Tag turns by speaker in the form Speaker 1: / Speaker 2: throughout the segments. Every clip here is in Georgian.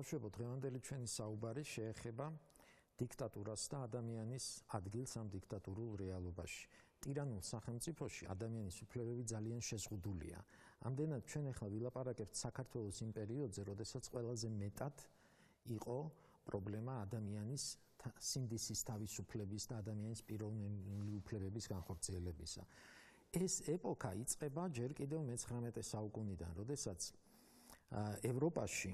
Speaker 1: ბავშვებო, დღევანდელი ჩვენი საუბარი შეეხება დიქტატურას და ადამიანის ადგილს ამ დიქტატურულ რეალობაში. ტირანულ სახელმწიფოში ადამიანის უფლებები ძალიან შეზღუდულია. ამდენად ჩვენ ახლა ვილაპარაკებთ საქართველოს იმ პერიოდზე, როდესაც ყველაზე მეტად იყო პრობლემა ადამიანის სინდისის თავისუფლების და ადამიანის პიროვნული უფლებების განხორციელებისა. ეს ეპოქა იწყება ჯერ კიდევ მე-19 საუკუნიდან, როდესაც ევროპაში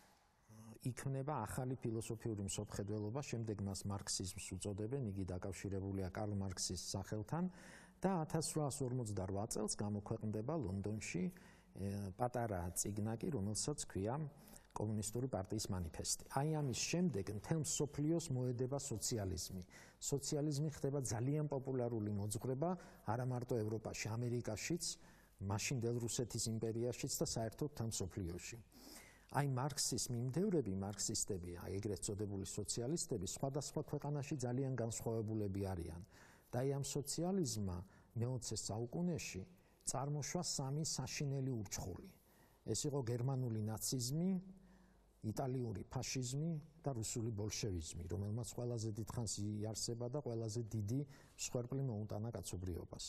Speaker 1: იქმნება ახალი ფილოსოფიური მსოფლმხედველობა, შემდეგ მას მარქსიზმს უწოდებენ, იგი დაკავშირებულია კარლ მარქსის სახელთან და 1848 წელს გამოქვეყნდება ლონდონში პატარა წიგნაკი, რომელსაც ქვია კომუნისტური პარტიის მანიფესტი. აი ამის შემდეგ მთელ მსოფლიოს მოედება სოციალიზმი. სოციალიზმი ხდება ძალიან პოპულარული მოძღვრება არა მარტო ევროპაში, ამერიკაშიც, მაშინდელ რუსეთის იმპერიაშიც და საერთოდ მთელ მსოფლიოში. აი მარქსის მიმდევრები, მარქსისტები, აი ეგრეთ წოდებული სოციალისტები სხვადასხვა ქვეყანაში ძალიან განსხვავებულები არიან. და აი ამ სოციალიზმმა მე-20 საუკუნეში წარმოშვა სამი საშინელი ურჩხული. ეს იყო გერმანული ნაციზმი, იტალიური ფაშიზმი და რუსული ბოლშევიზმი, რომელმაც ყველაზე დიდხანს იარსება და ყველაზე დიდი მსხვერპლი მოუტანა კაცობრიობას.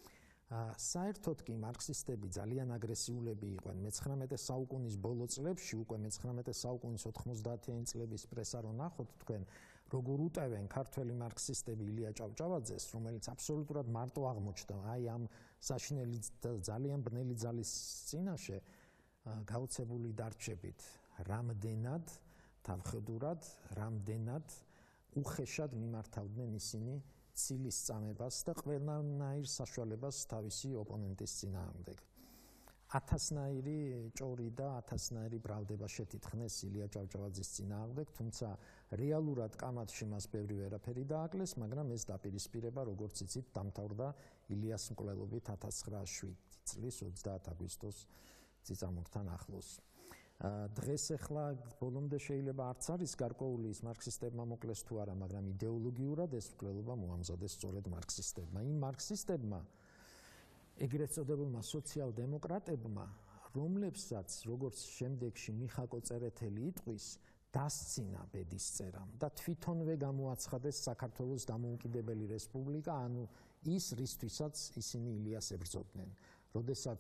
Speaker 1: საერთოდ კი მარქსისტები ძალიან აგრესიულები იყვნენ მე-19 საუკუნის ბოლო წლებში, უკვე მე-19 საუკუნის 90-იანი წლების პრესა რო ნახოთ თქვენ, როგორ უტევენ ქართველი მარქსისტები ილია ჭავჭავაძეს, რომელიც აბსოლუტურად მარტო აღმოჩნდა აი ამ საშინელი და ძალიან ბნელი ძალის წინაშე გაუცებული დარჩებით, რამდენად თავხედურად, რამდენად უხეშად მიმართავდნენ ისინი ცილის წამებას და ყველანაირ საშუალებას თავისი ოპონენტის წინააღმდეგ. 1000-ნაირი ჭორი და 1000-ნაირი ბრალდება შეთითხნეს ილია ჭავჭავაძის წინააღმდეგ, თუმცა რეალურად კამათში მას ბევრი ვერაფერი დააკლეს, მაგრამ ეს დაპირისპირება, როგორც იცით, დამთავრდა ილიას მკვლელობით 1907 წლის 30 აგვისტოს წიწამურთან ახლოს. დღეს ახლა ბოლომდე შეიძლება არც არის გარკვეული ის მარქსისტებმა მოკლეს თუ არა, მაგრამ იდეოლოგიურად ეს მკვლელობა მოამზადეს სწორედ მარქსისტებმა. იმ მარქსისტებმა, ეგრეთ წოდებულმა სოციალ-დემოკრატებმა, რომლებსაც როგორც შემდეგში მიხაკო წერეთელი იტყვის, დასცინა ბედისწერამ და თვითონვე გამოაცხადეს საქართველოს დამოუკიდებელი რესპუბლიკა, ანუ ის რისთვისაც ისინი ილიას ებრძოდნენ. როდესაც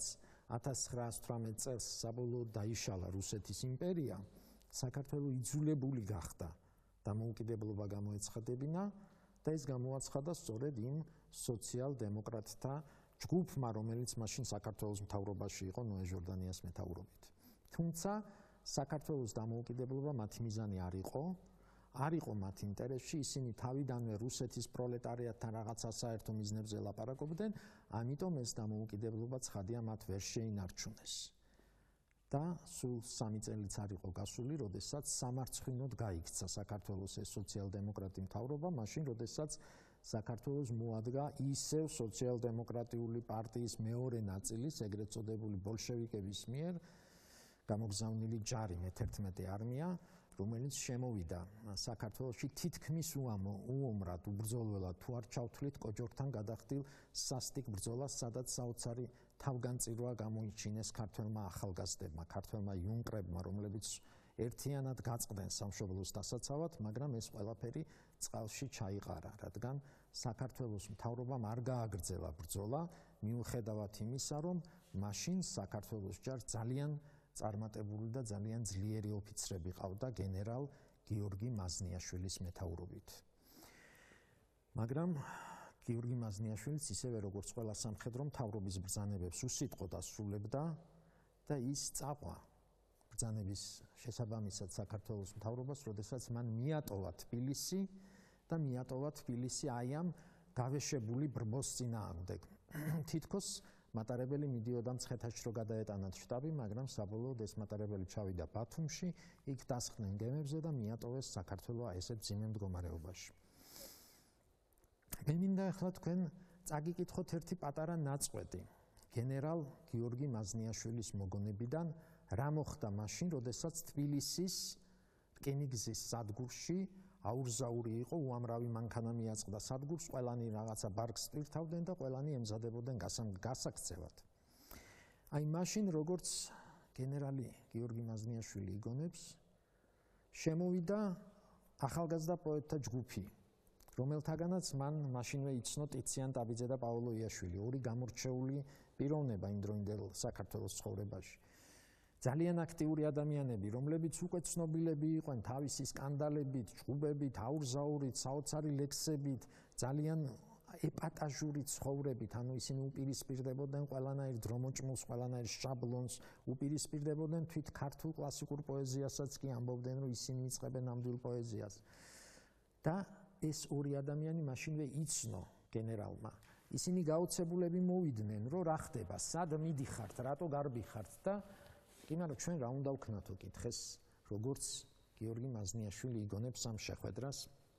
Speaker 1: 1918 წელს საბოლოოდ დაიშალა რუსეთის იმპერია, საქართველო იძულებული გახდა დამოუკიდებლობა გამოეცხადებინა და ეს გამოაცხადა სწორედ იმ სოციალ-დემოკრატთა ჯგუფმა, რომელიც მაშინ საქართველოს მთავრობაში იყო ნოე ჟორდანიას მეთაურობით. თუმცა საქართველოს დამოუკიდებლობა მათი მიზანი არ იყო მათ ინტერესში, ისინი თავიდანვე რუსეთის პროლეტარიატთან რაღაცა საერთო მიზნებზე ლაპარაკობდნენ, ამიტომ ეს დამოუკიდებლობა ცხადია მათ ვერ შეინარჩუნეს. და სულ 3 წელიც არ იყო გასული, როდესაც სამარცხვინოდ გაიქცა საქართველოს ეს სოციალ-დემოკრატი მთავრობა, მაშინ როდესაც საქართველოს მოადგა ისევ სოციალ-დემოკრატიული პარტიის მეორე ნაწილის, ეგრეთ წოდებული ბოლშევიკების მიერ გამოგზავნილი ჯარი მე-11 არმია, რომელიც შემოვიდა საქართველოში თითქმის უომრად, უბრძოლველად, თუ არ ჩავთვლით კოჯორთან გადახდილ სასტიკ ბრძოლას, სადაც საოცარი თავგანწირვა გამოიჩინეს ქართველმა ახალგაზრდებმა, ქართველმა იუნკრებმა, რომლებიც ერთიანად გაწყდნენ სამშობლოს დასაცავად, მაგრამ ეს ყველაფერი წყალში ჩაიყარა, რადგან საქართველოს მთავრობამ არ გააგრძელა ბრძოლა, მიუხედავად იმისა, რომ მაშინ საქართველოს ჯარს ძალიან წარმატებული და ძალიან ძლიერი ოფიცრები ყავდა გენერალ გიორგი მაზნიაშვილის მეთაურობით. მაგრამ გიორგი მაზნიაშვილიც ისევე როგორც ყველა სამხედრო მთავრობის ბრძანებებს უსიტყვოდ ასრულებდა და ის წაყვა ბრძანების შესაბამისად საქართველოს მთავრობას, როდესაც მან მიატოვა თბილისი და მიატოვა თბილისი აი ამ გავეშებული ბრბოს წინააღმდეგ. თითქოს მატარებელი მიდიოდა მცხეთაში რომ გადაეტანათ შტაბი, მაგრამ საბოლოოდ ეს მატარებელი ჩავიდა ბათუმში, იქ დასხდნენ გემებზე და მიატოვეს საქართველო ესეთ ძიმე მდგომარეობაში. მე მინდა ახლა თქვენ წაგიკითხოთ ერთი პატარა ნაწყვეტი გენერალ გიორგი მაზნიაშვილის მოგონებიდან, რა მოხდა მაშინ, როდესაც თბილისის რკინიგზის სადგურში აურზაური იყო, უამრავი მანქანა მიაწყდა სადგურს, ყველანი რაღაცა ბარგს ტვირთავდნენ და ყველანი ემზადებოდნენ გასაქცევად. აი მაშინ როგორც გენერალი გიორგი მაზნიაშვილი იგონებს, შემოვიდა ახალგაზრდა პოეტთა ჯგუფი, რომელთაგანაც მან მაშინვე იცნო ტიციან ტაბიძე და პაოლო იაშვილი, ორი გამორჩეული პიროვნება იმ დროინდელ საქართველოს ცხოვრებაში. ძალიან აქტიური ადამიანები, რომლებიც უკვე ცნობილები იყვნენ თავისი სკანდალებით, ჭუბებით, აურზაურით, საოცარი ლექსებით, ძალიან ეპატაჟური ცხოვრებით, ანუ ისინი უპირისპირდებოდნენ ყველანაირ დრომოჭმულს, ყველანაირ შაბლონს, უპირისპირდებოდნენ თვით ქართულ კლასიკურ პოეზიასაც კი ამბობდნენ, რომ ისინი იწყებენ ნამდვილ პოეზიას. და ეს ორი ადამიანი მაშინვე იცნო გენერალმა. ისინი გაოცებულები მოვიდნენ, რომ რა ხდება, სად მიდიხართ, რატო გარბიხართ და კი, მაგრამ ჩვენ რა უნდა ვქნათო კითხეს, როგორც გიორგი მაზნიაშვილი იგონებს ამ შეხვედრას.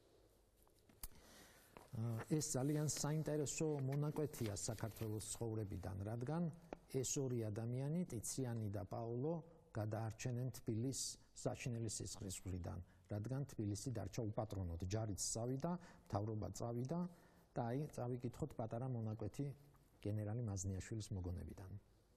Speaker 1: ეს ძალიან საინტერესო მონაკვეთია საქართველოს ცხოვრებიდან, რადგან ეს ორი ადამიანი, ტიციანი და პაოლო, გადაარჩენენ თბილისს საშინელი სისხლის მხრიდან, რადგან თბილისი დარჩა უპატრონოდ, ჯარიც წავიდა, მთავრობა წავიდა და აი წავიკითხოთ პატარა მონაკვეთი გენერალი მაზნიაშვილის მოგონებიდან.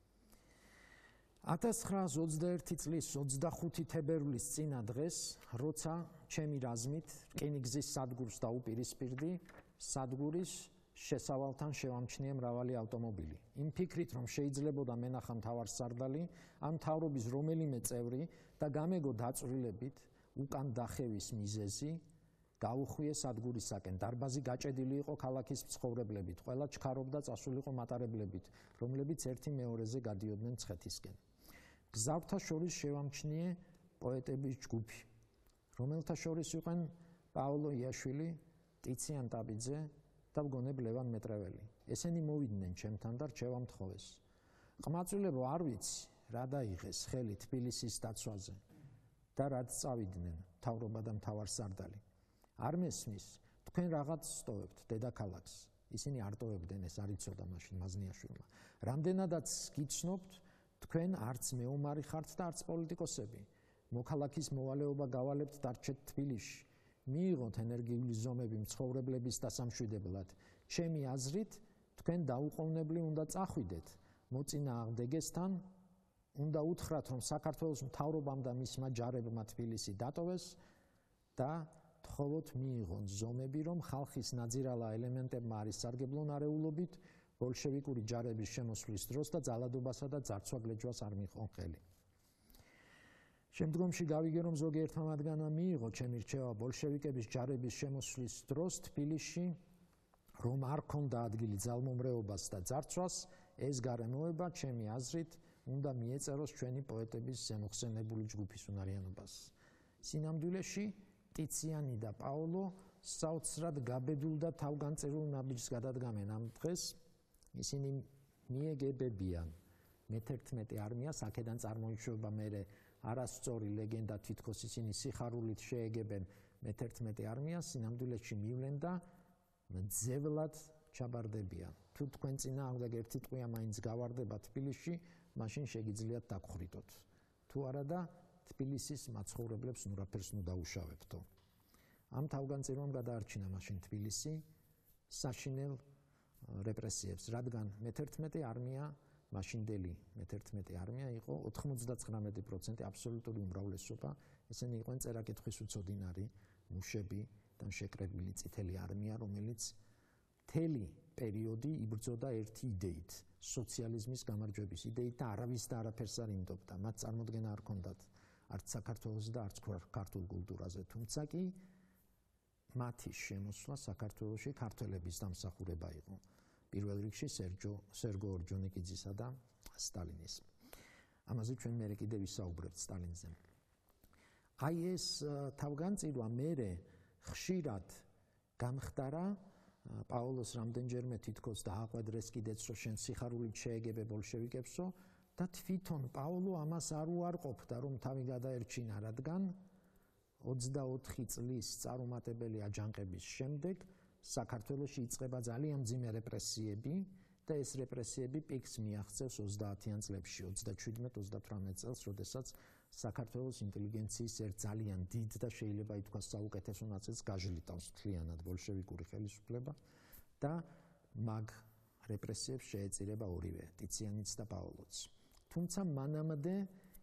Speaker 1: 1921 წლის 25 თებერვლის წინა დღეს, როცა ჩემი რაზმით რკინიგზის სადგურს დაუპირისპირდი, სადგურის შესავალთან შევამჩნიე მრავალი ავტომობილი. იმ ფიქრით, რომ შეიძლებოდა მენახა მთავარსარდალი, ამ მთავრობის რომელიმე წევრი და გამეგო დაწვრილებით უკან დახევის მიზეზი, გაუხვიე სადგურისაკენ. დარბაზი გაჭედილი იყო ქალაქის მცხოვრებლებით, ყველა ჩქარობდა წასულიყო მატარებლებით, რომლებიც ერთი მეორეზე გადიოდნენ მცხეთისკენ. გზავრთა შორის შევამჩნიე პოეტების ჯგუფი, რომელთა შორის იყვნენ პაოლო იაშვილი, ტიციან ტაბიძე და მგონებ ლევან მეტრეველი. ესენი მოვიდნენ ჩემთან და რჩევამთხოვეს. ყმაწვილებო, არ ვიცი, რა დაიღეს ხელი თბილისის დაცვაზე და რაც წავიდნენ მთავრობა და მთავარსარდალი. არ მესმის, თქვენ რაღაც სტოვებთ დედაქალაქს. ისინი არ ტოვებდნენ, ეს არ იცოდა მაშინ მაზნიაშვილმა. რამდენადაც გიცნობთ, თქვენ არც მეომარი ხართ და არც პოლიტიკოსები. მოქალაქის მოვალეობა გავალებთ დარჩეთ თბილისში. მიიღოთ ენერგიული ზომები მცხოვრებლების დასამშვიდებლად. ჩემი აზრით, თქვენ დაუყოვნებლი უნდა წახვიდეთ მოწინააღმდეგესთან, უნდა უთხრათ, რომ საქართველოს მთავრობამ და მისმა ჯარებმა თბილისი დატოვეს და თხოვოთ მიიღონ ზომები, რომ ხალხის ნაძირალა ელემენტებმა არის სარგებლონ არეულობით, ბოლშევიკური ჯარების შემოსვლის დროს და ძალადობასა და ძარცვა-გლეჯვას არ მიიღონ ხელი. შემდგომში გავიგე, რომ ზოგიერთმა მათგანმა მიიღო ჩემი რჩევა ბოლშევიკების ჯარების შემოსვლის დროს თბილისში, რომ არ ქონდა ადგილი ძალმომრეობას და ძარცვას, ეს გარემოება, ჩემი აზრით, უნდა მიეწეროს ჩვენი პოეტების ზემოხსენებული ჯგუფის უნარიანობას. სინამდვილეში, ტიციანი და პაოლო საოცრად გაბედულ და თავგანწირულ ნაბიჯს გადადგამენ ამ დღეს. ისინი მიეგებებიან მე-11 არმიას, აქედან წარმოიშვება მერე არასწორი ლეგენდა, თითქოს ისინი სიხარულით შეეგებენ მე-11 არმიას, სინამდვილეში მივლენ და მძევლად ჩაბარდებიან. თუ თქვენ წინააღმდეგ ერთი ტყვია მაინც გავარდება თბილისში, მაშინ შეგიძლიათ დაგხვრიტოთ. თუ არა და თბილისის მაცხოვრებლებს ნურაფერს ნუ დაუშავებთო. ამ თავგანწირვამ გადაარჩინა მაშინ თბილისი საშინელ რეპრესიებს, რადგან მე-11 არმია, მაშინდელი მე-11 არმია იყო 99% აბსოლუტური უმრავლესობა, ესენი იყვნენ წერა-კითხვის უცოდინარი მუშები და შეკრებილი წითელი არმია, რომელიც მთელი პერიოდი იბრძოდა ერთი იდეით, სოციალიზმის გამარჯვების იდეით და არავის და არაფერს არ იმდობდა. მათ წარმოდგენა არ ჰქონდათ არც საქართველოს და არც ქართულ კულტურაზე, თუმცა კი მათი შემოსვლა საქართველოში ქართველების დამსახურება იყო. პირველ რიგში სერგო ორჯონიკიძისა და სტალინის. ამაზე ჩვენ მერე კიდევ ვისაუბრებთ სტალინზე. აი ეს თავგანწირვა მერე ხშირად გამხდარა, პაოლოს რამდენჯერმე თითქოს დააყვედრეს კიდეც, რომ შენ სიხარულით შეეგებე ბოლშევიკებსო და თვითონ პაოლო ამას არ უარყოფდა, რომ თავი გადაერჩინა, რადგან 24 წლის წარუმატებელი აჯანყების შემდეგ საქართველოში იწყება ძალიან მძიმე რეპრესიები და ეს რეპრესიები პიკს მიაღწევს 30-იან წლებში, 27-28 წელს, როდესაც საქართველოს ინტელიგენციის ერთ ძალიან დიდ და შეიძლება ითქვას საუკეთესო ნაწილს გაჟლიტავს მთლიანად ბოლშევიკური ხელისუფლება და მაგ რეპრესიებს შეეწირება ორივე, ტიციანიც და პაოლოც. თუმცა მანამდე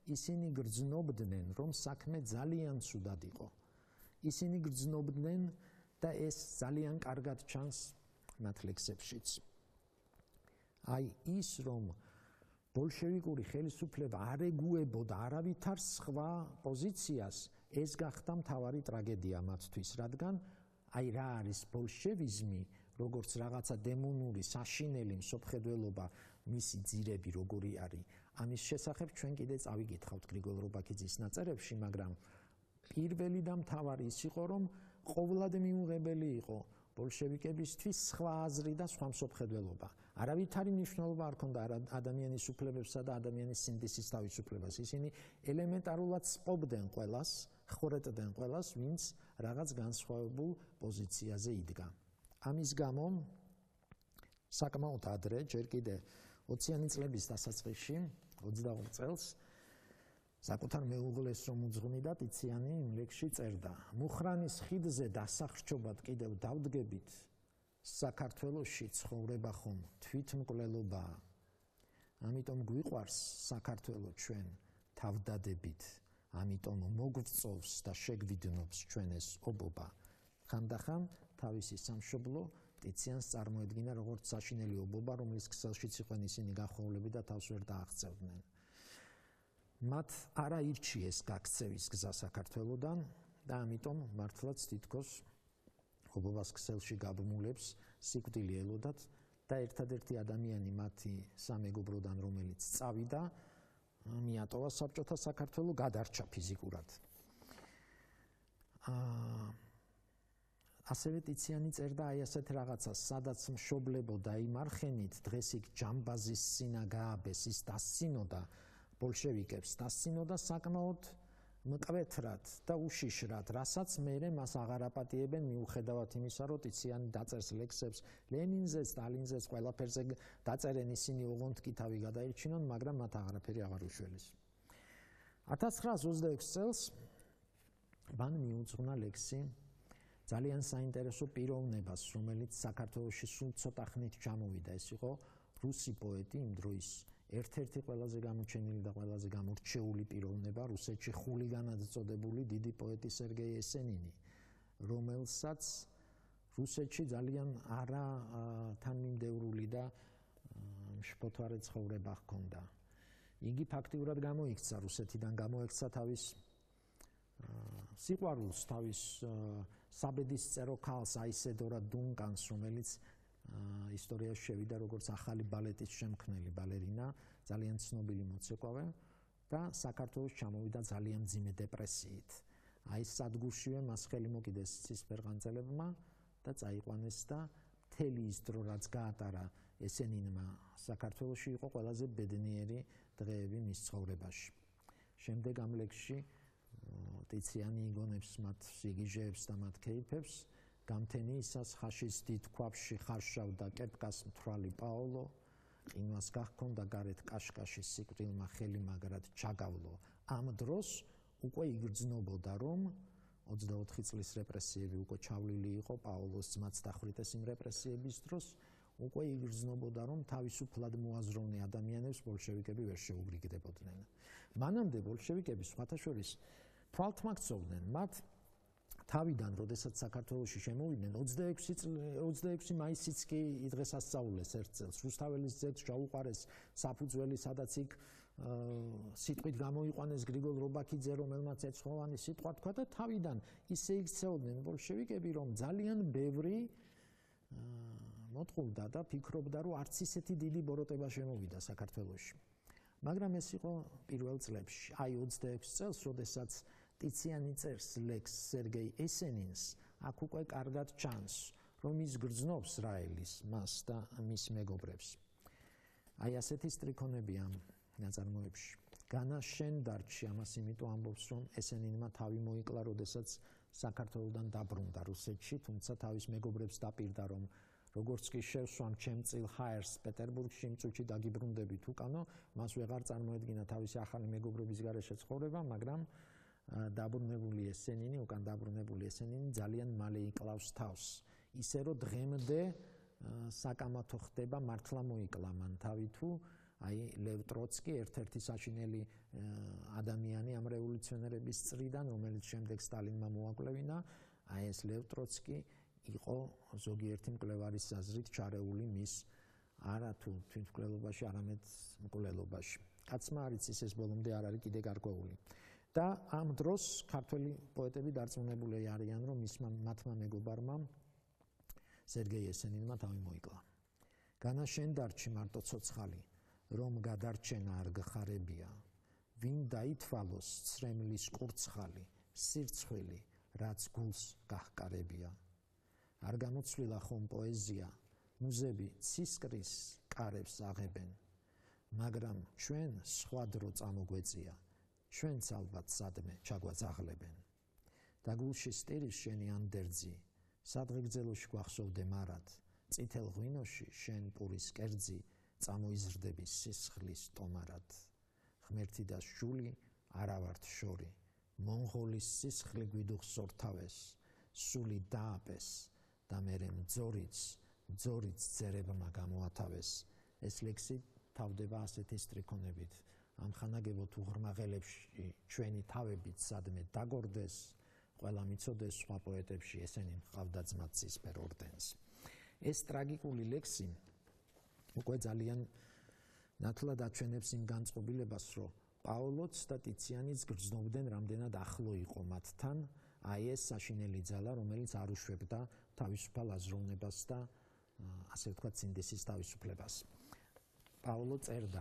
Speaker 1: ისინი გრძნობდნენ, რომ საქმე ძალიან ცუდად იყო. ისინი გრძნობდნენ და ეს ძალიან კარგად ჩანს მათ ლექსებშიც. აი ის, რომ ბოლშევიკური ხელისუფლება არ ეგუებოდა არავითარ სხვა პოზიციას, ეს გახდა მთავარი ტრაგედია მათთვის, რადგან აი რა არის ბოლშევიზმი, როგორც რაღაცა დემონური, საშინელი მსოფლმხედველობა, მისი ძირები როგორი არის. ამის შესახებ ჩვენ კიდე წავიკითხავთ გრიგოლ რობაქიძის ნაწერებში, მაგრამ პირველი და მთავარი ის იყო, რომ ყოვლად მიუღებელი იყო ბოლშევიკებისთვის სხვა აზრი და სხვა მსოფლმხედველობა. არავითარი მნიშვნელობა არ ჰქონდა ადამიანის უფლებებსა და ადამიანის სინდისის თავისუფლებას. ისინი ელემენტარულად სპობდნენ ყველას, ხვრეტდნენ ყველას, ვინც რაღაც განსხვავებულ პოზიციაზე იდგა. ამის გამო საკმაოდ ადრე, ჯერ კიდე 20-იანი წლების დასაწყისში, 22 წელს, საკუთარ მეუღლეს რომ უძღვნიდა, ტიციანი იმ ლექსში წერდა: მუხრანის ხიდზე დასახრჩობად კიდევ დავდგებით, საქართველოში ცხოვრება ხომ თვითმკვლელობაა. ამიტომ გვიყვარს საქართველო ჩვენ თავდადებით, ამიტომ მოგვწოვს და შეგვიდნობს ჩვენ ეს ობობა. ხანდახან თავისი სამშობლო ტიციანს წარმოედგინა როგორც საშინელი ობობა, რომლის ქსელშიც იყვნენ ისინი გახოვლები და თავს ვერ დააღწევდნენ. მათ არ აირჩიეს გაქცევის გზა საქართველოდან და ამიტომ მართლაც თითქოს ობობას ქსელში გაბმულებს სიკვდილი ელოდათ და ერთადერთი ადამიანი მათი სამეგობროდან, რომელიც წავიდა, მიატოვა საბჭოთა საქართველო, გადარჩა ფიზიკურად. ასევე ტიციანი წერდა აი ასეთ რაღაცას, სადაც მშობლებო დაიმარხენით, დღეს იქ ჯამბაზის სინა გააბეს, ის დასცინოდა ბოლშევიკებს, დასცინოდა საკმაოდ მკვეთრად და უშიშრად, რასაც მერე მას აღარ აპატიებენ, მიუხედავად იმისა, რომ ტიციანი დაწერს ლექსებს ლენინზე, სტალინზე, ყველაფერზე დაწერენ, ისინი ოღონდ კი თავი გადაირჩინონ, მაგრამ მათ აღარაფერი აღარ უშველეს. 1926 წელს მან მიუძღვნა ლექსი ძალიან საინტერესო პიროვნებას, რომელიც საქართველოში სულ ცოტა ხნით ჩამოვიდა. ეს იყო რუსი პოეტი, იმ დროის ერთ-ერთი ყველაზე გამოჩენილი და ყველაზე გამორჩეული პიროვნება, რუსეთში ხულიგანად წოდებული დიდი პოეტი სერგეი ესენინი, რომელსაც რუსეთში ძალიან არა თანმიმდევრული და შფოთვარე ცხოვრება ჰქონდა. იგი ფაქტიურად გამოიქცა რუსეთიდან, გამოექცა თავის სიყვარულს, თავის საბედისწერო ქალს, აისედორა დუნკანს, რომელიც ისტორიაში შევიდა როგორც ახალი ბალეტის შემქმნელი ბალერინა, ძალიან ცნობილი მოცეკვავე და საქართველოს ჩამოვიდა ძალიან მძიმე დეპრესიით. აი სადგურშივე მას ხელი მოკიდეს ცისფერყანწელებმა და წაიყვანეს და მთელი ის დრო, რაც გაატარა ესენინმა საქართველოში, იყო ყველაზე ბედნიერი დღეები მის ცხოვრებაში. შემდეგ ამ ლექსში ტიციანი იგონებს მათ სიგიჟეებს და მათ კეიფებს, გამთენი ისას ხაშის დიდ ქვაბში ხარშავდა კეპკას მთვრალი პაოლო, ყინვას გახქონდა გარეთ კაშკაში სიკვდილმა ხელი მაგრად ჩაგავლო. ამ დროს უკვე იგრძნობოდა, რომ 24 წლის რეპრესიები უკვე ჩავლილი იყო, პაოლოს ძმაც დახვრიტეს იმ რეპრესიების დროს, უკვე იგრძნობოდა, რომ თავისუფლად მოაზროვნე ადამიანებს ბოლშევიკები ვერ შეუგრიგდებოდნენ. მანამდე ბოლშევიკები სხვათა შორის თვალთმაქცევდნენ, მათ თავიდან, როდესაც საქართველოში შემოვიდნენ, 26 მაისიც კი დღესასწაულეს ერთ წელს, რუსთაველის ძეგლს ჩაუყარეს საფუძველი, სადაც იქ სიტყვით გამოიყვანეს გრიგოლ რობაქიძე, რომელმაც ეცხოვანი სიტყვა თქვა და თავიდან ისე იქცეოდნენ ბოლშევიკები, რომ ძალიან ბევრი მოტყუდა და ფიქრობდა, რომ არც ისეთი დიდი ბოროტება შემოვიდა საქართველოში. მაგრამ ეს იყო პირველ წლებში, აი 26 წელს, როდესაც ტიციანი წერს ლექს სერგეი ესენინს, აქ უკვე კარგად ჩანს, რომ ის გრძნობს რაელის მას და მის მეგობრებს. აი ასეთი სტრიქონები ამ ნაწარმოებში. განა შენ დარჩი, ამას იმიტომ ამბობს, რომ ესენინმა თავი მოიკლა, როდესაც საქართველოდან დაბრუნდა რუსეთში, თუმცა თავის მეგობრებს დაპირდა, რომ როგორც კი შევსვამ ჩემ წილ ჰაერს პეტერბურგში, იმ წუთში დაგიბრუნდებით უკანო, მას ვეღარ წარმოედგინა თავისი ახალი მეგობრების გარეშე ცხოვრება, მაგრამ დაბრუნებული ესენინი, უკან დაბრუნებული ესენინი ძალიან მალე იკლავს თავს. ისე რომ დღემდე საკამათო ხდება, მართლა მოიკლა მან თავი თუ აი ლევ ტროცკი ერთ-ერთი საშინელი ადამიანი ამ რევოლუციონერების წრიდან, რომელიც შემდეგ სტალინმა მოაკვლევინა, აი ეს ლევ ტროცკი იყო ზოგიერთი მკვლევარის აზრით ჩარეული მის არა თუ თვითმკვლელობაში, არამედ მკვლელობაში. კაცმა არ იცის ეს ბოლომდე არ არის კიდე გარკვეული. და ამ დროს ქართველი პოეტები დარწმუნებული არიან, რომ მათმა მეგობარმა სერგეი ესენინმა თავი მოიკლა. განა შენ დარჩი მარტო ცოცხალი, რომ გადარჩენა არ გხარებია, ვინ დაითვალოს ცრემლის კურცხალი, სირცხვილი, რაც გულს გაჰკარებია. არ გამოცვლილა ხომ პოეზია, მუზები ცისკრის კარებს აღებენ, მაგრამ ჩვენ სხვა დრო წამოგვეწია, ჩვენც ალბათ სადმე ჩაგვაძაღლებენ. და გულში სტირის შენი ანდერძი, სადღეგრძელოში გვახსოვდე მარად, წითელ ღვინოში შენ პურის კერძი, წამოიზრდების სისხლის ტომარად. ღმერთი და შული არა ვართ შორი, მონღოლის სისხლი გვიდუხს ორთავეს, სული დააპეს და მერე მძორიც ძერებმა გამოათავეს. ეს ლექსი თავდება ასეთი სტრიქონებით. ამ ხანაგებო თუ ღრმაღელებში ჩვენი თავებიც სადმე დაგორდეს, ყველა მიცოდეს სხვა პოეტებში ესენი ჰყავდა ძმად ცისფერ ორდენს. ეს ტრაგიკული ლექსი უკვე ძალიან ნათლად აჩვენებს იმ განწყობილებას, რომ პაოლოც და ტიციანიც გრძნობდნენ, რამდენად ახლო იყო მათთან აი ეს საშინელი ძალა, რომელიც არ უშვებდა თავისუფალ აზროვნებას და ასე ვთქვათ სინდისის თავისუფლებას. პაოლო წერდა: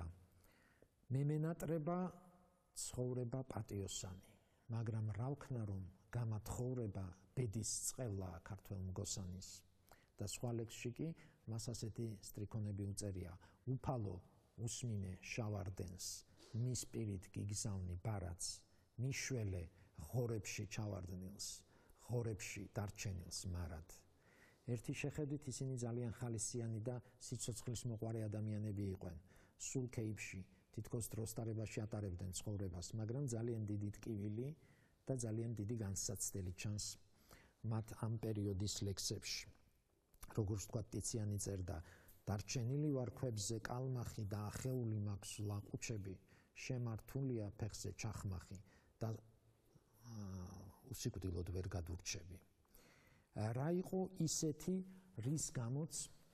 Speaker 1: მე მენატრება ცხოვრება პატიოსანი, მაგრამ რა ვქნა რომ გამათხოვრება ბედის წყევლა ქართველ მგოსანის. და სხვა ლექსში კი მას ასეთი სტრიქონები უწერია: უფალო უსმინე შავარდენს, მის პირით გიგზავნი ბარათს, მიშველე ღორებში ჩავარდნილს, ღორებში დარჩენილს მარად. ერთი შეხედვით ისინი ძალიან ხალისიანი და სიცოცხლის მოყვარე ადამიანები იყვნენ. სულ კეიფში თითქოს დროსტარებაში ატარებდნენ ცხოვრებას, მაგრამ ძალიან დიდი ტკივილი და ძალიან დიდი განსაცდელი ჩანს მათ ამ პერიოდის ლექსებში. როგორც თქვა ტიციანი წერდა: დარჩენილი ვარ ქვებზე კალმახი და ახეული მაქვს ლაყუჩები, შემართულია ფეხზე ჩახმახი და უსიკვდილოდ ვერ გადურჩები. რა იყო ისეთი, რის გამოც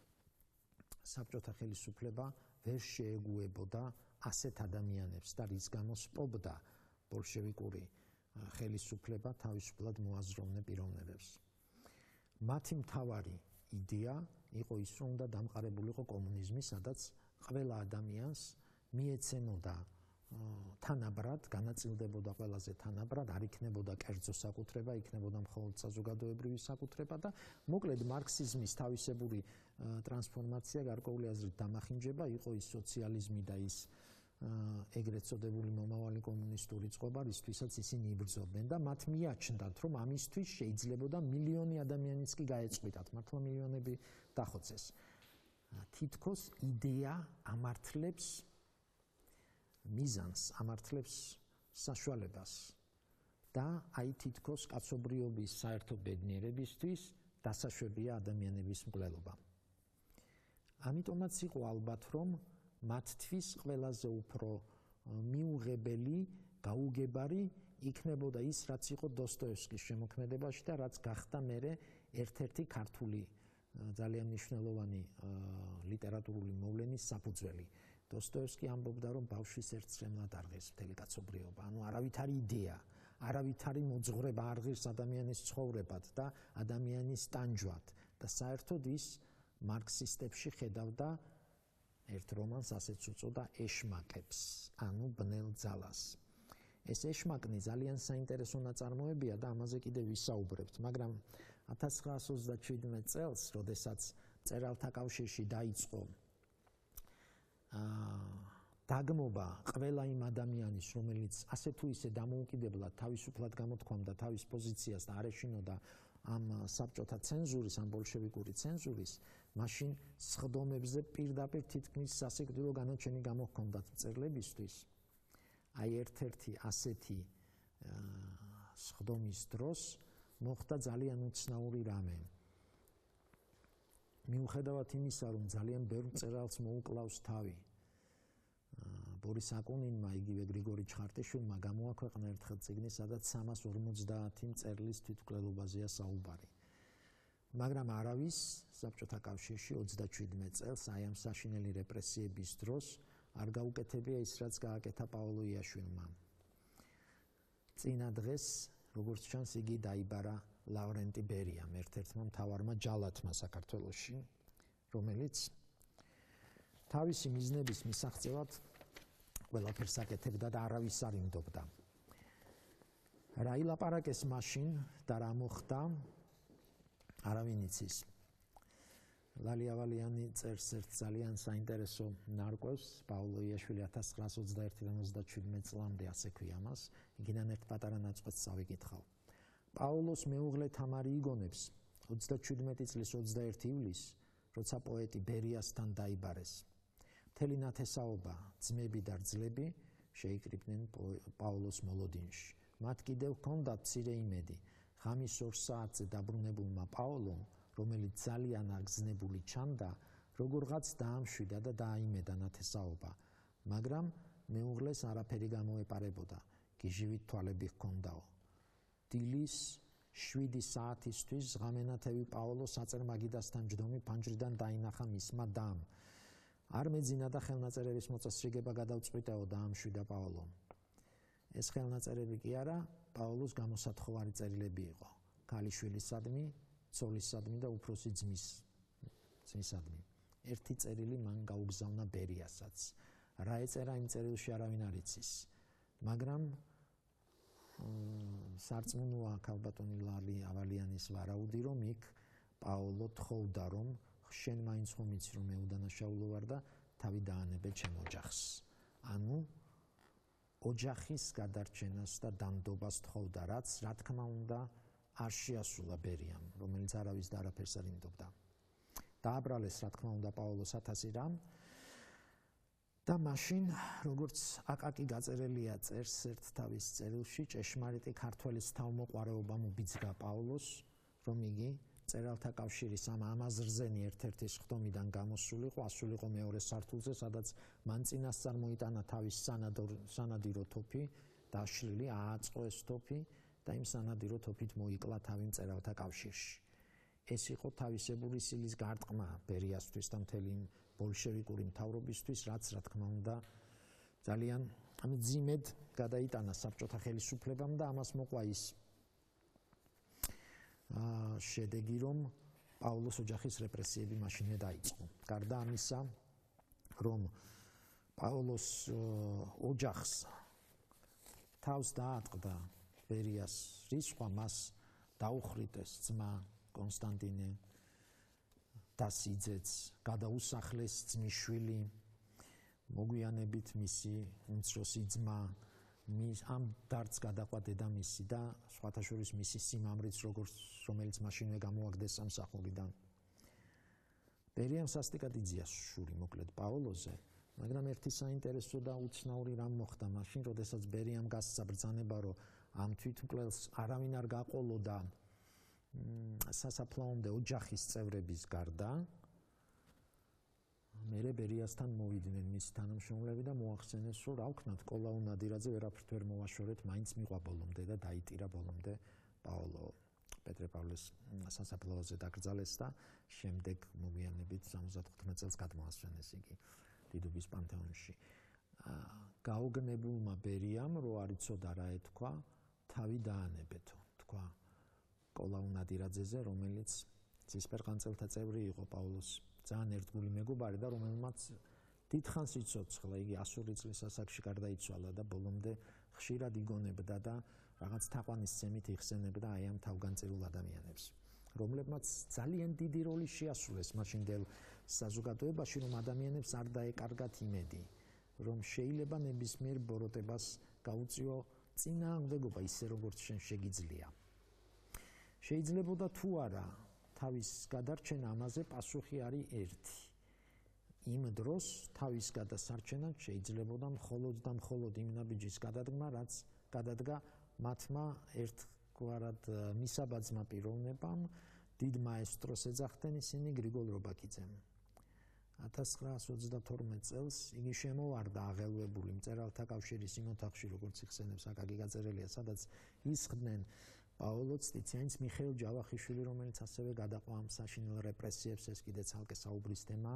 Speaker 1: საბჭოთა ხელისუფლება ვერ შეეგუებოდა ასეთ ადამიანებს და რის გამოც პობდა ბოლშევიკური ხელისუფლება თავისუფლად მოაზროვნე პიროვნებებს. მათი მთავარი იდეა იყო ის, რომ უნდა დამყარებულიყო კომუნიზმი, სადაც ყველა ადამიანს მიეცემოდა თანაბრად, განაწილდებოდა ყველაზე თანაბრად, არ იქნებოდა კერძო საკუთრება, იქნებოდა მხოლოდ საზოგადოებრივი საკუთრება და მოკლედ მარქსიზმის თავისებური ტრანსფორმაცია გარკვეული აზრით დამახინჯება იყო ის სოციალიზმი და ის ეგრეთ წოდებული მომავალი კომუნისტური წყობა, რისთვისაც ისინი იბრძოდნენ და მათ მიაჩნდათ, რომ ამისთვის შეიძლებოდა მილიონი ადამიანიც კი გაეწყვიტათ, მართლა მილიონები დახოცეს. თითქოს იდეა ამართლებს მიზანს, ამართლებს საშუალებას და აი თითქოს კაცობრიობის საერთო ბედნიერებისთვის დასაშვებია ადამიანების მკვლელობა. ამიტომაც იყო ალბათ, რომ მათთვის ყველაზე უფრო მიუღებელი, გაუგებარი იქნებოდა ის, რაც იყო დოსტოევსკის შემოქმედებაში და რაც გახდა მერე ერთ-ერთი ქართული ძალიან მნიშვნელოვანი ლიტერატურული მოვლენის საფუძველი. დოსტოევსკი ამბობდა, რომ ბავშვის ერთხმად არღეს მთელი კაცობრიობა, ანუ არავითარი იდეა, არავითარი მოძღვრება არ ღირს ადამიანის ცხოვრებად და ადამიანის ტანჯვად და საერთოდ ის მარქსისტებში ხედავდა ერთ რომანს ასეც უწოდა ეშმაკებს, ანუ ბნელ ძალას. ეს ეშმაკნი ძალიან საინტერესო ნაწარმოებია და ამაზე კიდევ ვისაუბრებთ, მაგრამ 1927 წელს, როდესაც მწერალთა კავშირში დაიწყო დაგმობა ყველა იმ ადამიანის, რომელიც ასე თუ ისე დამოუკიდებლად თავისუფლად გამოთქვამდა თავის პოზიციას და არ ეშინოდა ამ საბჭოთა ცენზურის, ამ ბოლშევიკური ცენზურის, მაშინ სხდომებზე პირდაპირ თითქმის სასიკვდილო განაჩენი გამოჰქონდათ მწერლებისთვის. აი ერთ-ერთი ასეთი სხდომის დროს მოხდა ძალიან უცნაური რამე. მიუხედავად იმისა, რომ ძალიან ბევრ მწერალს მოუკლავს თავი, ბორის აკუნინმა, იგივე გრიგორი ჩხარტიშვილმა გამოაქვეყნა ერთხელ წიგნი, სადაც 350 მწერლის თვითმკვლელობაზეა საუბარი. მაგრამ არავის საბჭოთა კავშირში 37 წელს აი ამ საშინელი რეპრესიების დროს არ გაუკეთებია ის, რაც გააკეთა პაოლო იაშვილმა. წინა დღეს, როგორც ჩანს, იგი დაიბარა ლავრენტი ბერიამ, ერთ-ერთმა მთავარმა ჯალათმა საქართველოში, რომელიც თავისი მიზნების მისაღწევად ყველაფერს აკეთებდა და არავის არ იმდობდა. რა ილაპარაკეს მაშინ და რა მოხდა, არავინ იცის. ლალი ავალიანი წერს ერთ ძალიან საინტერესო ნარკვევს, პაოლო იაშვილი 1921-27 წლამდე ასე ქვია მას, იქიდან ერთ პატარა ნაწყვეტს წავიკითხავ. პაოლოს მეუღლე თამარი იგონებს 37 წლის 21 ივლისს, როცა პოეტი ბერიასთან დაიბარეს. მთელი ნათესაობა, ძმები და რძლები შეიკრიბნენ პაოლოს მოლოდინში. მათ კიდევ ჰქონდათ მცირე იმედი, ღამის 2 საათზე დაბრუნებულმა პაოლომ, რომელიც ძალიან აგზნებული ჩანდა, როგორღაც დაამშვიდა და დააიმედა ნათესაობა, მაგრამ მეუღლეს არაფერი გამოეპარებოდა, გიჟივით თვალები ჰქონდაო. დილის 7 საათისთვის ღამენათევი პაოლო საწერ მაგიდასთან ჯდომი ფანჯრიდან დაინახა მისმა დამ. არ მეძინა და ხელნაწერების მოწესრიგება გადავწყვიტეო, დაამშვიდა პაოლომ. ეს ხელნაწერები კი არა, პაოლოს გამოსათხოვარი წერილები იყო. ქალიშვილისადმი, ცოლისადმი და უფროსი ძმისადმი. ერთი წერილი მან გაუგზავნა ბერიასაც. რა ეწერა იმ წერილში არავინ არ იცის. მაგრამ სარწმუნოა ქალბატონი ლალი ავალიანის ვარაუდი, რომ იქ პაოლო თხოვდა, რომ შენ მაინც ხომ იცი, რომ მე უდანაშაულო ვარ და თავი დაანებე ჩემ ოჯახს. ანუ ოჯახის გადარჩენას და დამდობას თხოვდა, რაც რა თქმა უნდა არ შეასრულა ბერიამ, რომელიც არავის და არაფერს არ იმდობდა. დააბრალეს რა თქმა უნდა პაოლოს 1000 რამ და მაშინ, როგორც აკაკი გაწერელია წერს ერთ თავის წერილში, ჭეშმარიტი ქართველის თავმოყვარეობა მობიძგა პაოლოს, რომ იგი წერალთა კავშირის ამ ამაზრზენი ერთ-ერთი სხდომიდან გამოსულიყო, ასულიყო მეორე სართულზე, სადაც მან წინასწარ მოიტანა თავის სანადირო თოფი, დაშლილი, ააწყო ეს თოფი და იმ სანადირო თოფით მოიკლა თავი წერალთა კავშირში. ეს იყო თავისებური სილის გარტყმა ბერიასთვის და მთელი ბოლშევიკური მთავრობისთვის, რაც რა თქმა უნდა ძალიან მძიმედ გადაიტანა საბჭოთა ხელისუფლებამ და ამას მოყვა ის შედეგი, რომ პაოლოს ოჯახის რეპრესიები მაშინვე დაიწყო. გარდა ამისა, რომ პაოლოს ოჯახს თავს დაატყდა ბერიას რისხვა, მას დაუხრიტეს ძმა კონსტანტინე დასიძეც, გადაუსახლეს ძმისშვილი, მოგვიანებით მისი უმცროსი ძმა, ამ დარდს გადაყვა დედამისი და სხვათა შორის მისი სიმამრიც, რომელიც მაშინვე გამოაგდეს სამსახურიდან. ბერიამ სასტიკად იძიას შური მოკლედ პაოლოზე, მაგრამ ერთი საინტერესო და უცნაური რამ მოხდა მაშინ, როდესაც ბერიამ გასცა ბრძანება, რომ ამ თვითმკვლელს არავინ არ გაყოლოდა სასაფლაომდე ოჯახის წევრების გარდა. მერე ბერიასთან მოვიდნენ მისი თანამშრომლები და მოახსენეს, რომ რა ვქნათ, კოლაუ ნადირაძე ვერაფრით ვერ მოვაშორეთ, მაინც მიყვა ბოლომდე და დაიტირა ბოლომდე პაოლო პეტრე-პავლეს სასაფლაოზე დაკრძალეს და შემდეგ მოგვიანებით 75 წელს გადმოასვენეს იგი დიდუბის პანთეონში. გაოგნებულმა ბერიამ, რო არ იცოდა რა ეთქვა, თავი დაანებეთო, თქვა კოლაუ ნადირაძეზე, რომელიც ძისპერყანწელთა წევრი იყო პაოლოს ძალიან ერთგული მეგობარი და რომელმაც დიდხანს იცოცხლა, იგი 100 წლის ასაკში გარდაიცვალა და ბოლომდე ხშირად იგონებდა და რაღაც თაყვანისცემით იხსენებდა აი ამ თავგანწირულ ადამიანებს, რომლებმაც ძალიან დიდი როლი შეასრულეს მაშინდელ საზოგადოებაში, რომ ადამიანებს არ დაეკარგათ იმედი, რომ შეიძლება ნებისმიერ ბოროტებას გაუწიო წინააღმდეგობა ისე როგორც შენ შეგიძლია. შეიძლებოდა თუ არა თავის გადარჩენა, ამაზე პასუხი არის ერთი. იმ დროს თავის გადასარჩენად შეიძლებოდა მხოლოდ და მხოლოდ იმ ნაბიჯის გადადგმა, რაც გადადგა მათმა ერთგვარად მისაბაძმა პიროვნებამ, დიდ მაესტროს ეძახდნენ ისინი გრიგოლ რობაქიძემ. 1932 წელს იგი შემოვარდა აღელვებული მწერალთა კავშირის იმ ოთახში, როგორც იხსენებს აკაკი გაწერილია, სადაც ისხდნენ პაოლო ცტიციანის, მიხეილ ჯავახიშვილი, რომელიც ასევე გადაყვა ამ საშინელ რეპრესიებს, ეს კიდე ცალკე საუბრის თემაა.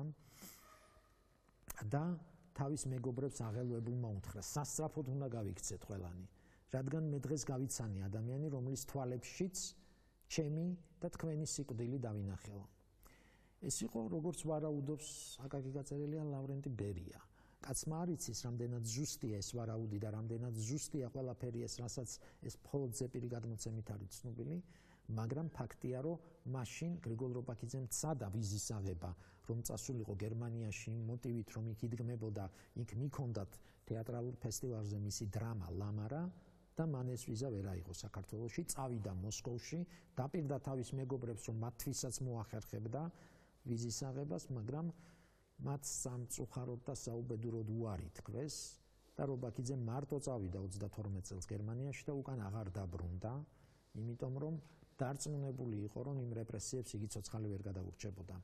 Speaker 1: და თავის მეგობრებს აღელვებულმა უთხრა, სასწრაფოდ უნდა გავიქცეთ ყველანი, რადგან მე დღეს გავიცანი ადამიანი, რომლის თვალებშიც ჩემი და თქვენი სიკვდილი დავინახეო. ეს იყო, როგორც ვარაუდობს აკაკი გაწერილია, ლავრენტი ბერია. კაცმა არ იცის, რამდენად ზუსტია ეს ვარაუდი და რამდენად ზუსტია ყველაფერი ეს, რასაც ეს მხოლოდ ზეპირი გადმოცემით არის ცნობილი, მაგრამ ფაქტია, რომ მაშინ გრიგოლ რობაქიძემ ცადა ვიზის აღება, რომ წასულიყო გერმანიაში იმ მოტივით, რომ იქ იდგმებოდა, იქ მიქონდათ თეატრალურ ფესტივალზე მისი დრამა ლამარა და მან ეს ვიზა ვერ აიღო საქართველოში, წავიდა მოსკოვში, დაპირდა თავის მეგობრებს, რომ მათთვისაც მოახერხებდა ვიზის აღებას, მაგრამ მათ სამწუხაროდ და საუბედუროდ უარი თქვეს და რობაქიძე მარტო წავიდა 32 წელს გერმანიაში და უკან აღარ დაბრუნდა, იმიტომ რომ დარწმუნებული იყო, რომ იმ რეპრესიებს იგი ცოცხალი ვერ გადაურჩებოდა.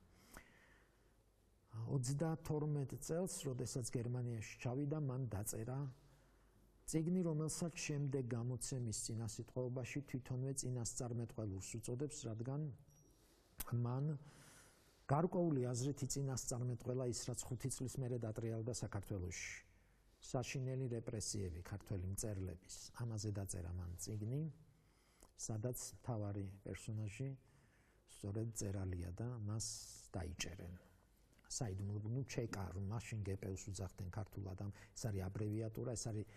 Speaker 1: 32 წელს, როდესაც გერმანიაში ჩავიდა, მან დაწერა წიგნი, რომელსაც შემდეგ გამოცემის წინასიტყვეობაში თვითონვე წინასწარმეტყველურს უწოდებს, რადგან მან გარკვეული აზრით იწინასწარმეტყველა ის, რაც 5 წლის მერე დატრიალდა საქართველოში. საშინელი რეპრესიები ქართველი მწერლების, ამაზე დაწერა მან წიგნი, სადაც მთავარი პერსონაჟი სწორედ წერალია და მას დაიჭერენ. საიდუმლო ჩეკა, რომ მაშინ გპ-ს უძახდნენ ქართულად, ეს არის აბრევიატურა, ეს არის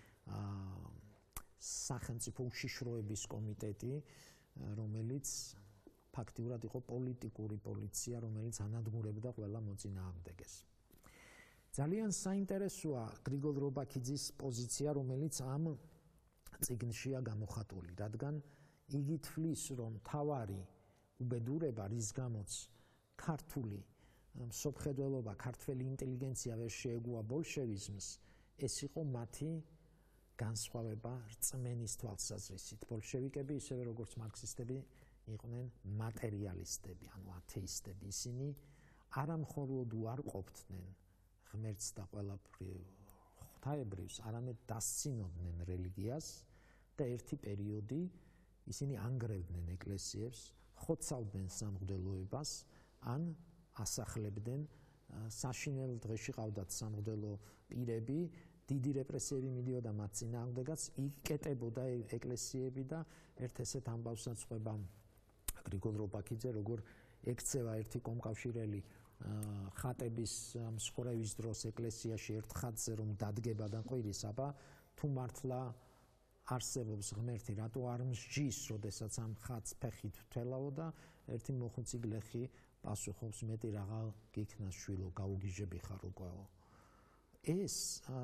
Speaker 1: სახელმწიფო უშიშროების კომიტეტი, რომელიც ფაქტიურად იყო პოლიტიკური პოლიცია, რომელიც ანადგურებდა ყველა მოწინააღმდეგეს. ძალიან საინტერესოა გრიგოლ რობაქიძის პოზიცია, რომელიც ამ წიგნშია გამოხატული, რადგან იგი თვლის, რომ თავარი უბედურება, რის გამოც ქართული მსოფლმხედველობა, ქართველი ინტელიგენცია ვერ შეეგუა ბოლშევიზმს, ეს იყო მათი განსხვავება რწმენის თვალსაზრისით. ბოლშევიკები, ისევე როგორც მარქსისტები, იყვნენ მატერიალისტები, ანუ ათეისტები. ისინი არა მხოლოდ უარყოფდნენ ღმერთს და ყველაფრის ღვთაებრიws, არამედ დასცინოდნენ რელიგიას და ერთი პერიოდი ისინი ანგრევდნენ ეკლესიებს, ხოცავდნენ სამღვდელოებას, ან ასახლებდნენ საშინელ დღეში ყავდათ სამღვდელო პირები, დიდი რეპრესიები მიდიოდა მათ წინააღმდეგაც, იკეტებოდა ეკლესიები და ერთ ესეთ ამბავსაც ყვება გრიგოლ რობაქიძე, როგორ ექცევა ერთი კომკავშირელი ხატების მსხვერპლის დროს ეკლესიაში ერთ ხატზე, რომ დადგება და ყვირის, აბა თუ მართლა არსებობს ღმერთი, რატო არ მსჯის, როდესაც ამ ხატს ფეხით ვთელაო და ერთი მოხუცი გლეხი პასუხობს, მეტი რაღა გიქნას შვილო, გაუგიჟები ხარ უკეო. ეს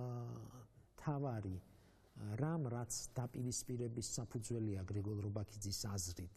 Speaker 1: თავარი რამ, რაც დაპირისპირების საფუძველია გრიგოლ რობაქიძის აზრით,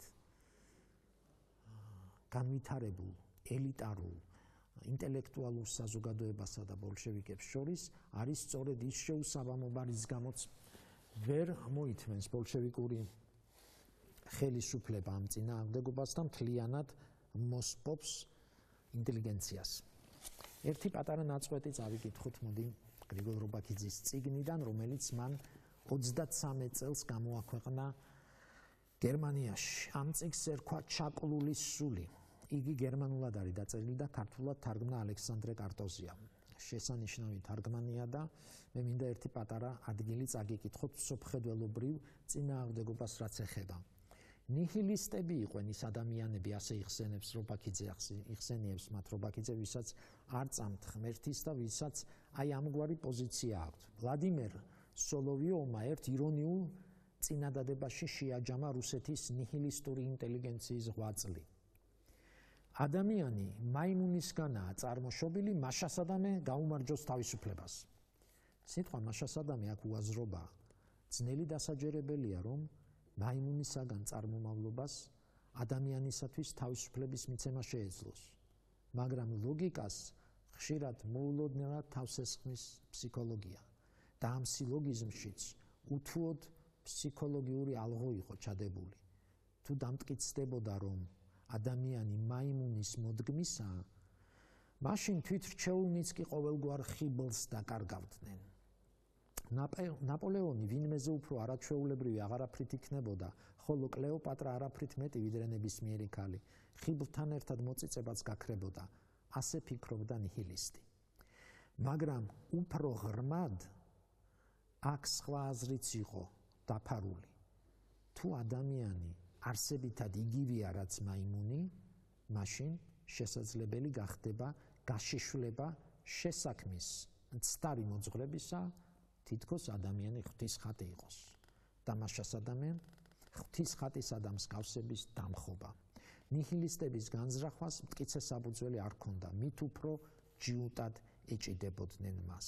Speaker 1: განვითარებულ, ელიტარულ, ინტელექტუალურ საზოგადოებასა და ბოლშევიკებს შორის არის სწორედ ის შეუსაბამობა, რის გამოც ვერ მოითმენს ბოლშევიკური ხელისუფლება ამ წინააღმდეგობას და მთლიანად მოსპობს ინტელიგენციას. ერთი პატარა ნაწყვეტი წავიკითხოთ, მოდი, გრიგოლ რობაქიძის წიგნიდან, რომელიც მან 33 წელს გამოაქვეყნა გერმანიაში. ამ წიგნს ერქვა ჩაკლულის სული. იგი გერმანულად არის დაწერილი და ქართულად თარგმნა ალექსანდრე კარტოზიამ. შესანიშნავი თარგმანია და მე მინდა ერთი პატარა ადგილი წაგიკითხოთ მსოფლმხედველობრივ წინააღმდეგობას, რაც ეხება. ნიჰილისტები იყვნენ ის ადამიანები, ასე იხსენებს რობაქიძე, იხსენიებს მათ რობაქიძე, ვისაც არ წამთ ღმერთის და ვისაც აი ამგვარი პოზიცია აქვთ. ვლადიმერ სოლოვიოვმა ერთ ირონიულ წინადადებაში შეაჯამა რუსეთის ნიჰილისტური ინტელიგენციის ღვაწლი. ადამიანი მაიმუნისგანაა წარმოშობილი, მაშასადამე გაუმარჯოს თავისუფლებას. სიტყვა მაშასადამე აქ უაზრობაა. ძნელი დასაჯერებელია, რომ მაიმუნისაგან წარმომავლობას ადამიანისათვის თავისუფლების მიცემა შეეძლოს, მაგრამ ლოგიკას ხშირად მოულოდნელად თავს ესხმის ფსიქოლოგია და ამ სილოგიზმშიც უთუოდ ფსიქოლოგიური ალღო იყო ჩადებული. თუ დამტკიცდებოდა, რომ ადამიანი მაიმუნის მოდგმისაა, მაშინ თვითრჩეულნიც კი ყოველგვარ ხიბლს დაკარგავდნენ. ნაპოლეონი ვინმეზე უფრო არაჩვეულებრივი აღარაფრით იქნებოდა, ხოლო კლეოპატრა არაფრით მეტი ვიდრე ნებისმიერი ქალი. ხიბლთან ერთად მოწიწებაც გაქრებოდა, ასე ფიქრობდა ნიჰილისტი. მაგრამ უფრო ღრმად აქ სხვა აზრიც იყო დაფარული. თუ ადამიანი არსებითად იგივეა რაც მაიმუნი, მაშინ შესაძლებელი გახდება გაშიშვლება შესაქმის მცდარი მოძღვრებისა, თითქოს ადამიანი ღვთის ხატი იყოს. დამაშას ადამიან ღვთის ხატისა და მსგავსების დამხობა. ნიჰილისტების განზრახვას მტკიცე საფუძველი არ ჰქონდა, მით უფრო ჯიუტად ეჭიდებოდნენ მას.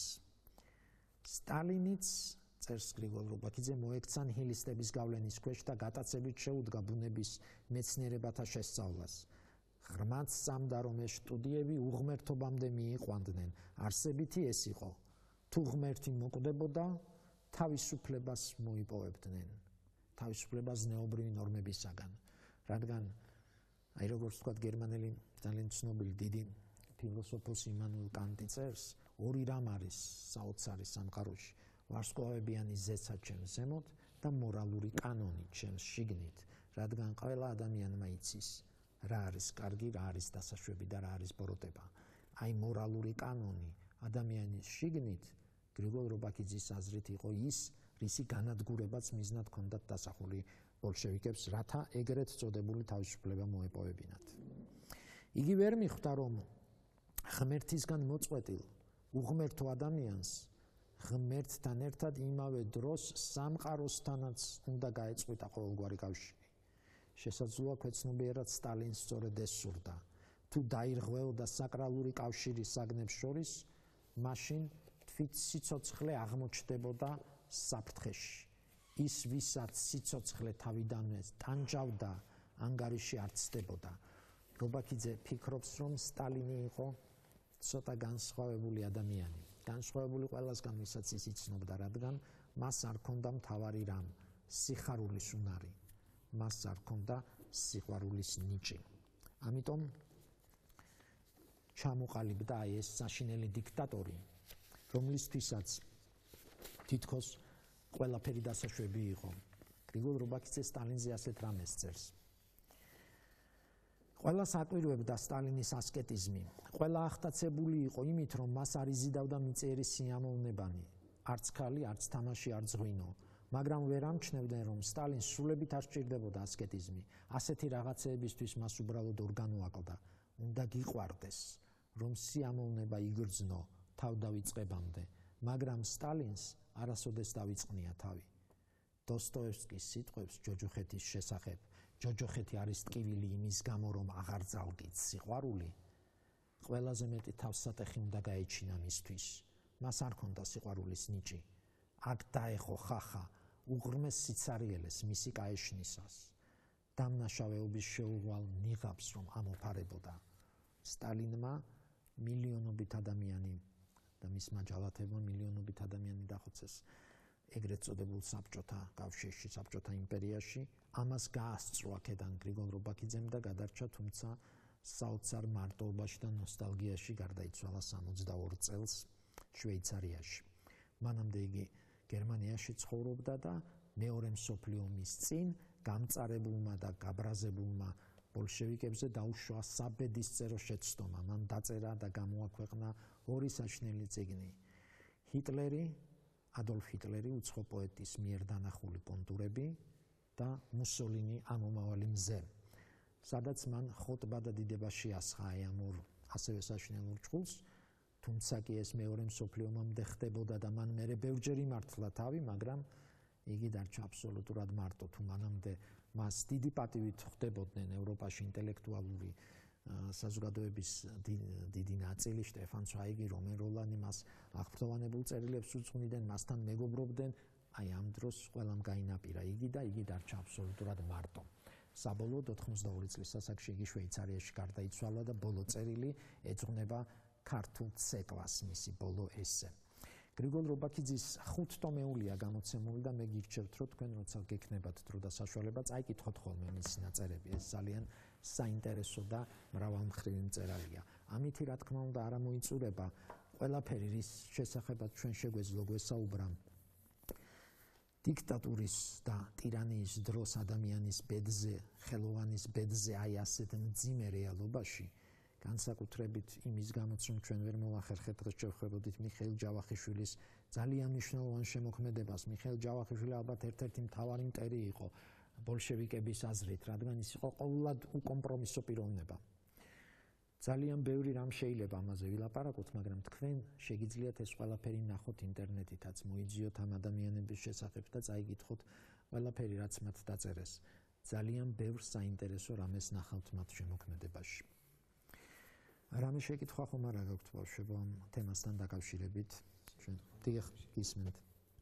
Speaker 1: სტალინიც წერს გრიგოლ რობაქიძე მოექცა ნიჰილისტების გავლენის ქვეშ და გატაცებით შეუდგა ბუნების მეცნიერებათა შესწავლას. ღრმად სწამდა, რომ ეს სტუდიები უღმერთობამდე მიიყვანდნენ. არსებითი ეს იყო. თუ ღმერთი მოკვდებოდა, თავისუფლებას მოიპოვებდნენ. თავისუფლებას ზნეობრივი ნორმებისაგან. რადგან აი როგორც თქვა გერმანელი ძალიან ცნობილი დიდი ფილოსოფოსი იმანუელ კანტი წერს, ორი რამ არის საოცარი სამყაროში. ვარსკვლავებიანი ზეცა ჩემს ზემოთ და მორალური კანონი ჩემს შიგნით, რადგან ყველა ადამიანმა იცის რა არის კარგი, რა არის დასაშვები და რა არის ბოროტება. აი მორალური კანონი ადამიანის შიგნით გრიგოლ რობაქიძის აზრით იყო ის, რისი განადგურებაც მიზნად ჰქონდათ დასახული ბოლშევიკებს, რათა ეგრეთ წოდებული თავისუფლება მოეპოვებინათ. იგი ვერ მიხვდა, რომ ღმერთისგან მოწყვეტილ უღმერთო ადამიანს ღმერთთან ერთად იმავე დროს სამყაროსთანაც უნდა გაეწყვიტა ყოველგვარი კავშირი. შესაძლოა ქვეცნობიერად სტალინს სწორედ ეს სურდა. თუ დაირღვეოდა საკრალური კავშირი საგნებს შორის, მაშინ თვით სიცოცხლე აღმოჩნდებოდა საფრთხეში. ის ვისაც სიცოცხლე თავიდანვე ტანჯავდა, ანგარიში არ ცდებოდა. რობაქიძე ფიქრობს, რომ სტალინი იყო ცოტა განსხვავებული ადამიანი. განსხვავებული ყველასგან, ვისაც ის იცნობდა, რადგან მას არ ჰქონდა მთავარი რამ, სიხარულის უნარი. მას არ ჰქონდა სიყვარულის ნიჭი. ამიტომ ჩამოყალიბდა აი ეს საშინელი დიქტატორი, რომლისთვისაც თითქოს ყველაფერი დასაშვები იყო. გრიგოლ რობაქიძე სტალინზე ასეთ რამეს წერს. ყველას აკვირვებდა სტალინის ასკეტიზმი. ყველა ახტაცებული იყო იმით, რომ მას არ იზიდავდა მიწიერი სიამოვნებანი. არც ქალი, არც თამაში, არც ღვინო. მაგრამ ვერ ამჩნევდნენ, რომ სტალინს სრულებით არ სჭირდებოდა ასკეტიზმი. ასეთი რაღაცეებისთვის მას უბრალოდ ორგანო აკლდა. უნდა გიყვარდეს, რომ სიამოვნება იგრძნო თავდავიწყებამდე. მაგრამ სტალინს არასოდეს დავიწყნია თავი. დოსტოევსკის სიტყვებს ჯოჯოხეთის შესახებ, ჯოჯოხეთი არის ტკივილი იმის გამო, რომ აღარ ძალგით სიყვარული, ყველაზე მეტი თავსატეხი უნდა გაეჩინა მისთვის. მას არ ჰქონდა სიყვარულის ნიჭი. აქ დაეხო ხახა უღრმეს სიცარიელეს მისი კაეშნისას. დამნაშავეობის შეუვალ ნიღაბს რომ ამოფარებოდა. სტალინმა მილიონობით ადამიანი და მისმა ჯალათებმა მილიონობით ადამიანი დახოცეს ეგრეთ წოდებულ საბჭოთა კავშირში, საბჭოთა იმპერიაში. ამას გაასწრო აქედან გრიგოლ რობაქიძემ და გადარჩა, თუმცა საოცარ მარტოობაში და ნოსტალგიაში გარდაიცვალა 62 წელს შვეიცარიაში. მანამდე იგი გერმანიაში ცხოვრობდა და მეორე მსოფლიო ომის წინ გამწარებულმა და გაბრაზებულმა ბოლშევიკებზე დაუშვა საბედისწერო შეცდომა. მან დაწერა და გამოაქვეყნა ორი საშინელი წიგნი. ჰიტლერი, ადოლფ ჰიტლერი, უცხო პოეტის მიერ დანახული კონტურები და მუსოლინი, ამომავალი მზე. სადაც მან ხოტბა და დიდება შეასხა აი ამ ორ ასევე საშინელ ჭკულს, თუმცა კი ეს მეორე მსოფლიო ომამდე ხდებოდა და მან მერე ბევრჯერ იმართლა თავი, მაგრამ იგი დარჩა აბსოლუტურად მარტო. თუ მანამდე მას დიდი პატივით ხვდებოდნენ ევროპაში ინტელექტუალური საზოგადოების დიდი ნაწილი, შტეფან ცვაიგი, რომენ როლანი, მას აღფრთოვანებულ წერილებს უძღვნიდნენ, მასთან მეგობრობდნენ, აი ამ დროს ყველამ გაინაპირა იგი და იგი დარჩა აბსოლუტურად მარტო. საბოლოოდ 82 წლის ასაკში იგი შვეიცარიაში გარდაიცვალა და ბოლო წერილი ეძღვნება ქართულ ცეკვას, მისი ბოლო ესე. გრიგოლ რობაქიძის 5 ტომეულია გამოცემული და მე გირჩევთ, რომ თქვენ როცა გექნებათ დრო და საშუალება, წაიკითხოთ ხოლმე მისი ნაწერები. ეს ძალიან საინტერესო და მრავალმხრივი მწერალია. ამითი რა თქმა უნდა არ მოიწურება ყველაფერი რის შესახებაც ჩვენ შეგვეძლო გვესაუბრა დიქტატურის და ტირანიის დროს ადამიანის ბედზე, ხელოვანის ბედზე აი ასეთ მძიმე რეალობაში, განსაკუთრებით იმის გამოც რომ ჩვენ ვერ მოვახერხეთ დღეს შევხვებოდით მიხეილ ჯავახიშვილის ძალიან მნიშვნელოვან შემოქმედებას. მიხეილ ჯავახიშვილი ალბათ ერთ-ერთი მთავარი მტერი იყო ბოლშევიკების აზრით, რადგან ის იყო ყოველად უკომპრომისო პიროვნება. ძალიან ბევრი რამ შეიძლება ამაზე ვილაპარაკოთ, მაგრამ თქვენ შეგიძლიათ ეს ყველაფერი ნახოთ ინტერნეტითაც, მოიძიოთ ამ ადამიანების შესახებ და წაიგითხოთ ყველაფერი, რაც მათ დაწერეს. ძალიან ბევრ საინტერესო რამეს ნახავთ მათ შემოქმედებაში. რამე შეკითხვა ხომ არა გაქვთ ბავშვებო ამ თემასთან დაკავშირებით? ჩვენ დიახ, გისმენთ.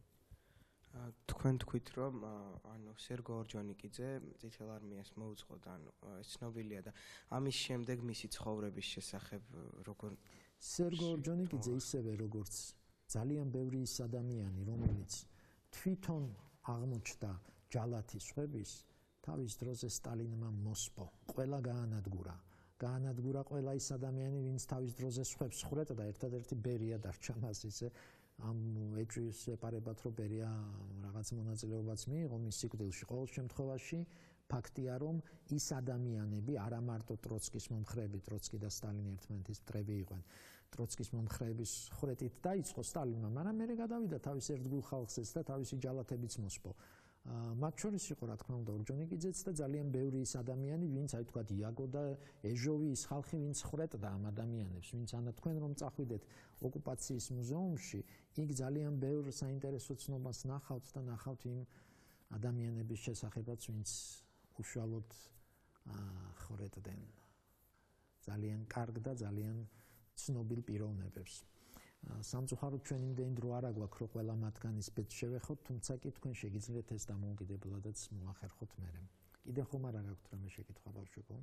Speaker 2: თქვენ თქვით რომ სერგო ორჯონიკიძე წითელ არმიას მოუწყო და ეს ცნობილია და ამის შემდეგ მისი ცხოვრების შესახებ როგორ
Speaker 1: სერგო ორჯონიკიძე ისევე როგორც ძალიან ბევრი ის ადამიანი რომელიც თვითონ აღმოჩნდა ჯალათის ხვების თავის დროზე სტალინმა მოსპო ყველა გაანადგურა ყველა ის ადამიანი ვინც თავის დროზე ხვებს ხრეტდა ერთადერთი ბერია დარჩა მას ისე ამ ეჭვის ეპარებათ რომ ბერია რაღაც მონაწილეობაც მიიღო მის სიკვდილში. ყოველ შემთხვევაში ფაქტია რომ ის ადამიანები არა მარტო ტროცკის მომხრეები, ტროცკი და სტალინი ერთმანეთის მტრები იყვნენ. ტროცკის მომხრეების ხრეტით დაიწყო სტალინმა, მაგრამ მერე გადავიდა თავის ერთგულ ხალხზეც და თავისი ჯალათებიც მოსპო. მათ შორის იყო რა თქმა უნდა ორჯონიკიძეც და ძალიან ბევრი ის ადამიანი, ვინც აი თქვა იაგო და ეჟოვი ის ხალხი, ვინც ხრეტდა ამ ადამიანებს, ვინც ანა თქვენ რომ წახვიდეთ ოკუპაციის მუზეუმში, იქ ძალიან ბევრ საინტერესო ცნობას ნახავთ და ნახავთ იმ ადამიანების შესახებაც, ვინც უშუალოდ ხრეტდნენ ძალიან კარგ და ძალიან ცნობილ პიროვნებებს. სამწუხაროდ ჩვენ იმდენი დრო არ აგვაქვს რომ ყველა მათგანის ბედს შევეხოთ, თუმცა კი თქვენ შეგიძლიათ ეს დამოუკიდებლადაც მოახერხოთ მერე. კიდევ ხომ არა გაქვთ რამე შეკითხვა ბავშვებო?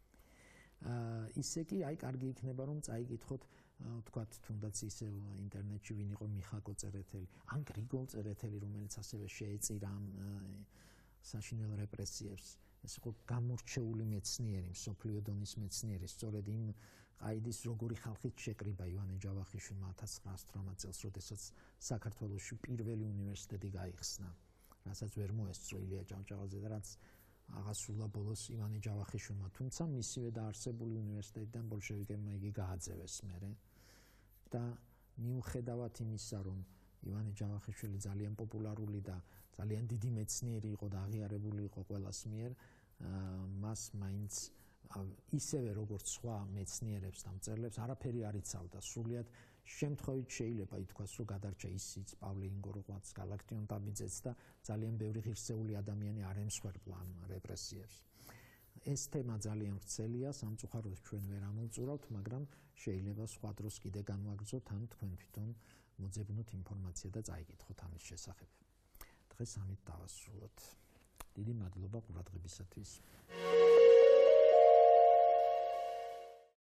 Speaker 1: ისე კი აი კარგი იქნება რომ წაიკითხოთ თქვათ თუნდაც ისე ინტერნეტში ვინ იყო მიხაკო წერეთელი, ან გრიგოლ წერეთელი, რომელიც ასევე შეეწირა ამ საშინელ რეპრესიებს. ეს იყო გამორჩეული მეცნიერი, მსოფლიო დონის მეცნიერი, სწორედ იმ ყაიდის როგორი ხალხით შეკრიბა ივანე ჯავახიშვილმა 1918 წელს, როდესაც საქართველოში პირველი უნივერსიტეტი გაიხსნა, რასაც ვერ მოესწრო ილია ჭავჭავაძე და რაც აღასრულა ბოლოს ივანე ჯავახიშვილმა, თუმცა მისივე დაარსებული უნივერსიტეტიდან ბოლშევიკებმა იგი გააძევეს მერე და მიუხედავად იმისა, რომ ივანე ჯავახიშვილი ძალიან პოპულარული და ძალიან დიდი მეცნიერი იყო და აღიარებული იყო ყველას მიერ, მას მაინც ისევე როგორც სხვა მეცნიერებს და მწერლებს არაფერი არ იცავდა. სრულიად შემთხვევით შეიძლება ითქვას, რომ გადარჩა ისიც პავლე ინგოროღვაც, გალაქტიონ ტაბიძეც და ძალიან ბევრი ღირსეული ადამიანი არ ემსხვერპლა ამ რეპრესიებს. ეს თემა ძალიან ვრცელია, სამწუხაროდ ჩვენ ვერ ამოვწურავთ, მაგრამ შეიძლება სხვა დროს კიდე განვაგრძოთ, ან თქვენ თვითონ მოძებნოთ ინფორმაცია და წაიკითხოთ ამის შესახებ. დღეს ამით დავასრულოთ. დიდი მადლობა ყურადღებისათვის.